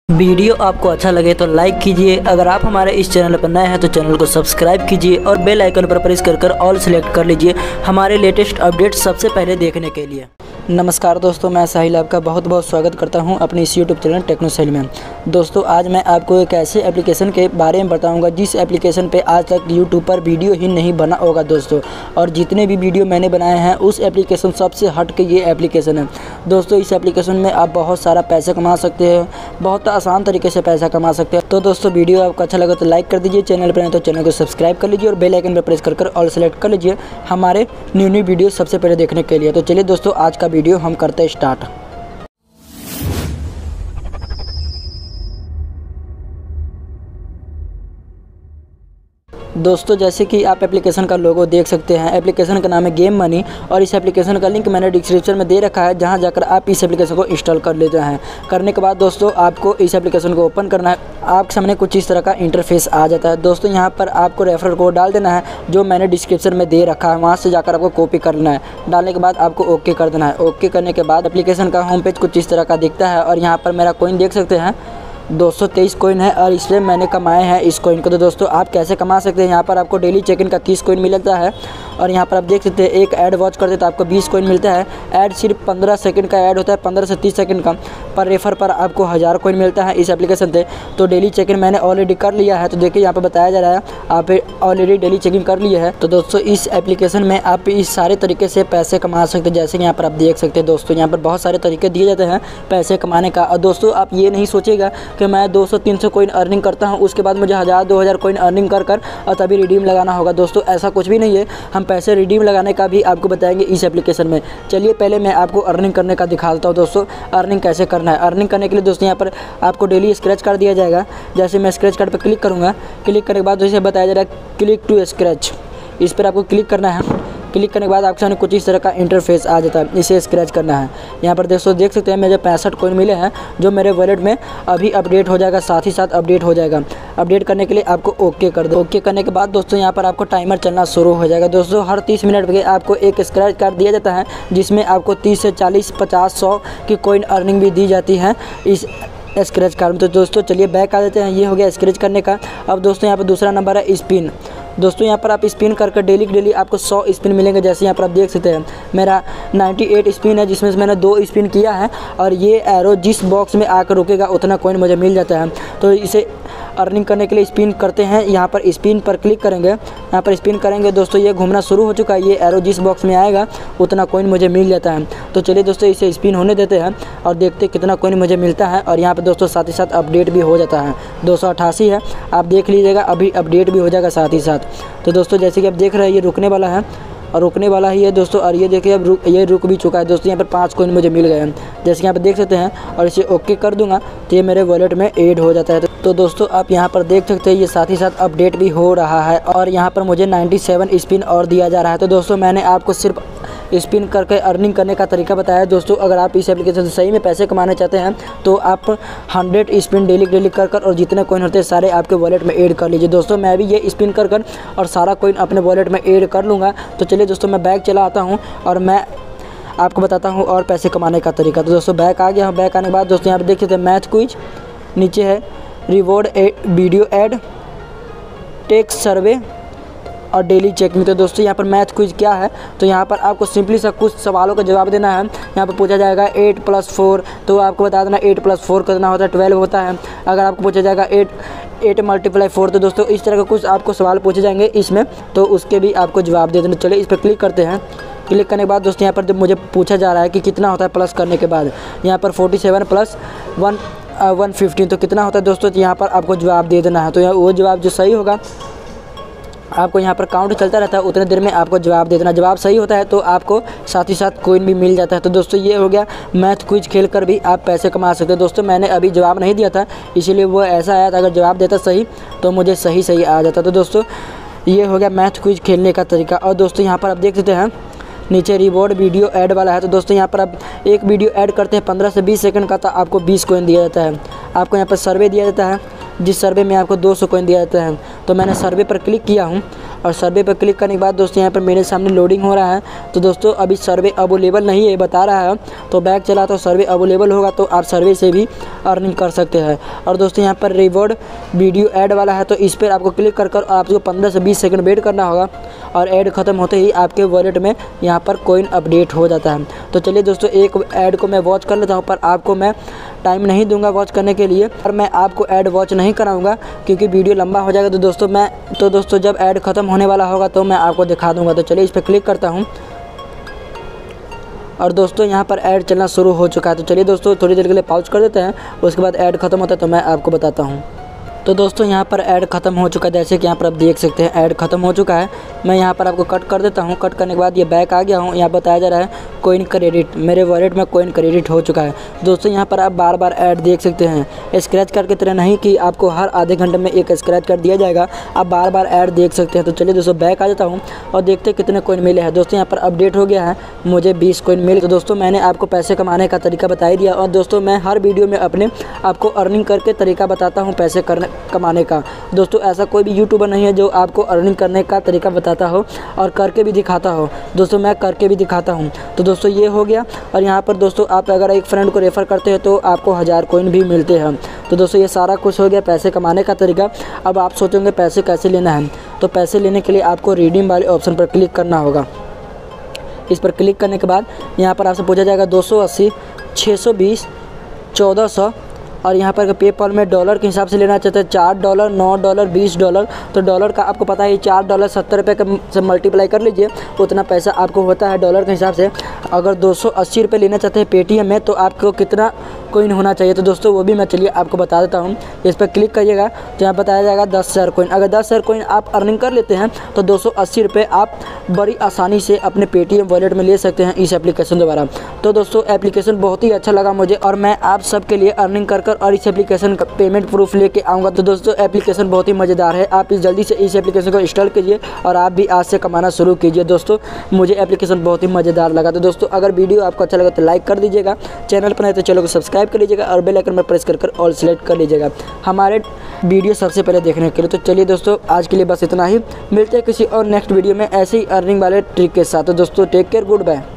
Video आपको अच्छा लगे तो लाइक कीजिए। अगर आप हमारे इस चैनल पर नए हैं तो चैनल को सब्सक्राइब कीजिए और बेल आइकन पर प्रेस कर ऑल सेलेक्ट कर लीजिए हमारे लेटेस्ट अपडेट सबसे पहले देखने के लिए। नमस्कार दोस्तों, मैं साहिल आपका बहुत बहुत स्वागत करता हूं अपने इस यूट्यूब चैनल टेक्नो साहिल में। दोस्तों आज मैं आपको एक ऐसे एप्लीकेशन के बारे में बताऊंगा जिस एप्लीकेशन पे आज तक यूट्यूब पर वीडियो ही नहीं बना होगा दोस्तों, और जितने भी वीडियो मैंने बनाए हैं उस एप्लीकेशन सबसे हट के ये एप्लीकेशन है दोस्तों। इस एप्लीकेशन में आप बहुत सारा पैसा कमा सकते हैं, बहुत आसान तरीके से पैसा कमा सकते हैं। तो दोस्तों वीडियो आपको अच्छा लगा तो लाइक कर दीजिए, चैनल पर नहीं तो चैनल को सब्सक्राइब कर लीजिए और बेल आइकन पर प्रेस कर ऑल सेलेक्ट कर लीजिए हमारे न्यू वीडियो सबसे पहले देखने के लिए। तो चलिए दोस्तों आज का वीडियो हम करते हैं स्टार्ट। दोस्तों जैसे कि आप एप्लीकेशन का लोगो देख सकते हैं, एप्लीकेशन का नाम है गेम मनी और इस एप्लीकेशन का लिंक मैंने डिस्क्रिप्शन में दे रखा है, जहां जाकर आप इस एप्लीकेशन को इंस्टॉल कर लेते हैं। करने के बाद दोस्तों आपको इस एप्लीकेशन को ओपन करना है। आपके सामने कुछ इस तरह का इंटरफेस आ जाता है दोस्तों। यहां पर आपको रेफरल कोड डाल देना है जो मैंने डिस्क्रिप्शन में दे रखा है, वहाँ से जाकर आपको कॉपी करना है। डालने के बाद आपको ओके कर देना है। ओके करने के बाद एप्लीकेशन का होम पेज कुछ इस तरह का दिखता है और यहाँ पर मेरा कॉइन देख सकते हैं 223 कॉइन है और इससे मैंने कमाए हैं इस कॉइन को। तो दोस्तों आप कैसे कमा सकते हैं, यहाँ पर आपको डेली चेक इन का 30 कॉइन मिलता है और यहाँ पर आप देख सकते हैं एक ऐड वॉच करते तो आपको 20 कॉइन मिलता है। ऐड सिर्फ 15 सेकंड का ऐड होता है, 15 से 30 सेकंड का। पर रेफर पर आपको 1000 कॉइन मिलता है इस एप्लीकेशन से। तो डेली चेक इन मैंने ऑलरेडी कर लिया है, तो देखिए यहाँ पर बताया जा रहा है आप ऑलरेडी डेली चेक इन कर लिए है। तो दोस्तों इस एप्लीकेशन में आप इस सारे तरीके से पैसे कमा सकते हैं, जैसे यहाँ पर आप देख सकते हैं दोस्तों। यहाँ पर बहुत सारे तरीके दिए जाते हैं पैसे कमाने का। और दोस्तों आप ये नहीं सोचेगा कि मैं 200-300 कॉइन अर्निंग करता हूँ उसके बाद मुझे 1000-2000 कॉइन अर्निंग कर और तभी रिडीम लगाना होगा। दोस्तों ऐसा कुछ भी नहीं है, हम पैसे रिडीम लगाने का भी आपको बताएंगे इस एप्लीकेशन में। चलिए पहले मैं आपको अर्निंग करने का दिखाता हूँ दोस्तों, अर्निंग कैसे करना है। अर्निंग करने के लिए दोस्तों यहाँ पर आपको डेली स्क्रैच कार्ड दिया जाएगा। जैसे मैं स्क्रैच कार्ड पर क्लिक करूँगा, क्लिक करने के बाद जैसे बताया जा रहा है क्लिक टू स्क्रैच, इस पर आपको क्लिक करना है। क्लिक करने के बाद आपके सामने कुछ इस तरह का इंटरफेस आ जाता है, इसे स्क्रैच करना है। यहाँ पर दोस्तों देख सकते हैं मुझे 65 कॉइन मिले हैं जो मेरे वॉलेट में अभी अपडेट हो जाएगा, साथ ही साथ अपडेट हो जाएगा। अपडेट करने के लिए आपको ओके कर दो। ओके करने के बाद दोस्तों यहाँ पर आपको टाइमर चलना शुरू हो जाएगा। दोस्तों हर 30 मिनट पे आपको एक स्क्रैच कार्ड दिया जाता है जिसमें आपको 30 से 40, 50, 100 की कॉइन अर्निंग भी दी जाती है इस स्क्रैच कार्ड में। तो दोस्तों चलिए बैक आ जाते हैं, ये हो गया स्क्रैच करने का। अब दोस्तों यहाँ पर दूसरा नंबर है स्पिन। दोस्तों यहाँ पर आप स्पिन करके डेली आपको 100 स्पिन मिलेंगे। जैसे यहाँ पर आप देख सकते हैं मेरा 98 स्पिन है जिसमें से मैंने 2 स्पिन किया है और ये एरो जिस बॉक्स में आकर रुकेगा उतना कॉइन मुझे मिल जाता है। तो इसे अर्निंग करने के लिए स्पिन करते हैं। यहाँ पर स्पिन पर क्लिक करेंगे, यहाँ पर स्पिन करेंगे दोस्तों ये घूमना शुरू हो चुका है। ये एरो जिस बॉक्स में आएगा उतना कॉइन मुझे मिल जाता है। तो चलिए दोस्तों इसे स्पिन होने देते हैं और देखते हैं कितना कॉइन मुझे मिलता है। और यहाँ पर दोस्तों साथ ही साथ अपडेट भी हो जाता है, 288 है, आप देख लीजिएगा अभी अपडेट भी हो जाएगा साथ ही साथ। तो दोस्तों जैसे कि आप देख रहे हैं ये रुकने वाला है और रुकने वाला ही है दोस्तों। और ये देखिए अब ये रुक भी चुका है दोस्तों। यहाँ पर 5 कॉइन मुझे मिल गए हैं जैसे यहाँ पर देख सकते हैं। और इसे ओके कर दूंगा तो ये मेरे वॉलेट में ऐड हो जाता है। तो दोस्तों आप यहाँ पर देख सकते हैं ये साथ ही साथ अपडेट भी हो रहा है और यहाँ पर मुझे 97 स्पिन और दिया जा रहा है। तो दोस्तों मैंने आपको सिर्फ स्पिन करके अर्निंग करने का तरीका बताया है दोस्तों। अगर आप इस एप्लीकेशन से सही में पैसे कमाना चाहते हैं तो आप 100 स्पिन डेली कर और जितने कॉइन होते हैं सारे आपके वॉलेट में ऐड कर लीजिए। दोस्तों मैं भी ये स्पिन कर और सारा कॉइन अपने वॉलेट में ऐड कर लूँगा। तो चलिए दोस्तों मैं बैक चला आता हूँ और मैं आपको बताता हूँ और पैसे कमाने का तरीका। तो दोस्तों बैक आ गया हूँ। बैक आने के बाद दोस्तों यहाँ पर देख सकते हैं मैथ क्विज, नीचे है reward video ad, text survey और डेली चेक में। तो दोस्तों यहाँ पर मैथ क्विज क्या है, तो यहाँ पर आपको सिंपली सा कुछ सवालों का जवाब देना है। यहाँ पर पूछा जाएगा 8 + 4, तो आपको बता देना 8 + 4 कितना होता है, 12 होता है। अगर आपको पूछा जाएगा 8 × 4, तो दोस्तों इस तरह का कुछ आपको सवाल पूछे जाएंगे इसमें, तो उसके भी आपको जवाब दे देना। चलिए इस पर क्लिक करते हैं। क्लिक करने के बाद दोस्तों यहाँ पर जब मुझे पूछा जा रहा है कि कितना होता है प्लस करने के बाद, यहाँ पर 47 + 115 तो कितना होता है दोस्तों, तो यहाँ पर आपको जवाब दे देना है। तो वो जवाब जो सही होगा आपको यहाँ पर काउंट चलता रहता है, उतने देर में आपको जवाब दे देना। जवाब सही होता है तो आपको साथ ही साथ कॉइन भी मिल जाता है। तो दोस्तों ये हो गया मैथ क्विज खेल कर भी आप पैसे कमा सकते हैं। दोस्तों मैंने अभी जवाब नहीं दिया था इसीलिए वो ऐसा आया था, अगर जवाब देता सही तो मुझे सही आ जाता। तो दोस्तों ये हो गया मैथ क्विज खेलने का तरीका। और दोस्तों यहाँ पर आप देख सकते हैं नीचे रिवॉर्ड वीडियो ऐड वाला है। तो दोस्तों यहाँ पर आप एक वीडियो ऐड करते हैं 15 से 20 सेकंड का, तो आपको 20 कॉइन दिया जाता है। आपको यहाँ पर सर्वे दिया जाता है जिस सर्वे में आपको 200 कॉइन दिया जाता है। तो मैंने सर्वे पर क्लिक किया हूँ और सर्वे पर क्लिक करने के बाद दोस्तों यहाँ पर मेरे सामने लोडिंग हो रहा है। तो दोस्तों अभी सर्वे अवेलेबल नहीं है बता रहा है, तो बैक चला तो सर्वे अवेलेबल होगा तो आप सर्वे से भी अर्निंग कर सकते हैं। और दोस्तों यहाँ पर रिवॉर्ड वीडियो ऐड वाला है, तो इस पर आपको क्लिक कर आपको 15 से 20 सेकंड वेट करना होगा और ऐड खत्म होते ही आपके वॉलेट में यहाँ पर कॉइन अपडेट हो जाता है। तो चलिए दोस्तों एक ऐड को मैं वॉच कर लेता हूँ, पर आपको मैं टाइम नहीं दूंगा वॉच करने के लिए, और मैं आपको ऐड वॉच नहीं कराऊंगा क्योंकि वीडियो लंबा हो जाएगा। तो दोस्तों जब ऐड खत्म होने वाला होगा तो मैं आपको दिखा दूंगा। तो चलिए इस पर क्लिक करता हूँ और दोस्तों यहाँ पर ऐड चलना शुरू हो चुका है। तो चलिए दोस्तों थोड़ी देर के लिए पॉज कर देते हैं, उसके बाद ऐड खत्म होता है तो मैं आपको बताता हूँ। तो दोस्तों यहाँ पर ऐड खत्म हो चुका है, जैसे कि यहाँ पर आप देख सकते हैं ऐड खत्म हो चुका है। मैं यहाँ पर आपको कट कर देता हूँ। कट करने के बाद ये बैक आ गया हूँ। यहाँ बताया जा रहा है कॉइन क्रेडिट, मेरे वॉलेट में कॉइन क्रेडिट हो चुका है। दोस्तों यहाँ पर आप बार बार ऐड देख सकते हैं, स्क्रैच कार्ड की तरह नहीं कि आपको हर आधे घंटे में एक स्क्रैच कार्ड दिया जाएगा, आप बार बार ऐड देख सकते हैं। तो चलिए दोस्तों बैक आ जाता हूँ और देखते हैं कितने कॉइन मिले हैं। दोस्तों यहाँ पर अपडेट हो गया है, मुझे 20 कॉइन मिले। तो दोस्तों मैंने आपको पैसे कमाने का तरीका बता ही दिया, और दोस्तों मैं हर वीडियो में अपने आपको अर्निंग करके तरीका बताता हूँ पैसे कमाने का। दोस्तों ऐसा कोई भी यूट्यूबर नहीं है जो आपको अर्निंग करने का तरीका बताता हो और करके भी दिखाता हो। दोस्तों मैं करके भी दिखाता हूं। तो दोस्तों ये हो गया। और यहां पर दोस्तों आप अगर एक फ्रेंड को रेफ़र करते हैं तो आपको 1000 कॉइन भी मिलते हैं। तो दोस्तों ये सारा कुछ हो गया पैसे कमाने का तरीका। अब आप सोचेंगे पैसे कैसे लेना है, तो पैसे लेने के लिए आपको रिडीम वाले ऑप्शन पर क्लिक करना होगा। इस पर क्लिक करने के बाद यहाँ पर आपसे पूछा जाएगा 280, 620, 1400, और यहाँ पर पेपॉल में डॉलर के हिसाब से लेना चाहते हैं $4, $9, $20। तो डॉलर का आपको पता है $4 70 रुपये का से मल्टीप्लाई कर लीजिए, उतना पैसा आपको होता है डॉलर के हिसाब से। अगर 280 रुपये लेना चाहते हैं पेटीएम में तो आपको कितना कॉइन होना चाहिए, तो दोस्तों वो भी मैं चलिए आपको बता देता हूँ। इस पर क्लिक करिएगा तो यहाँ बताया जाएगा 10,000 कॉइन। अगर 10,000 कॉइन आप अर्निंग कर लेते हैं तो 280 रुपये आप बड़ी आसानी से अपने पेटीएम वॉलेट में ले सकते हैं इस एप्लीकेशन द्वारा। तो दोस्तों एप्लीकेशन बहुत ही अच्छा लगा मुझे, और मैं आप सबके लिए अर्निंग कर और इस एप्लीकेशन का पेमेंट प्रूफ लेके आऊँगा। तो दोस्तों एप्लीकेशन बहुत ही मज़ेदार है, आप जल्दी से इस एप्लीकेशन को इंस्टॉल कीजिए और आप भी आज से कमाना शुरू कीजिए। दोस्तों मुझे एप्लीकेशन बहुत ही मज़ेदार लगा। तो दोस्तों अगर वीडियो आपको अच्छा लगा तो लाइक कर दीजिएगा, चैनल पर नहीं तो चैनल को सब्सक्राइब कर लीजिएगा और बेल आइकन पर प्रेस कर ऑल सेलेक्ट कर लीजिएगा हमारे वीडियो सबसे पहले देखने के लिए। तो चलिए दोस्तों आज के लिए बस इतना ही, मिलते हैं किसी और नेक्स्ट वीडियो में ऐसे ही अर्निंग वाले ट्रिक के साथ। तो दोस्तों टेक केयर, गुड बाय।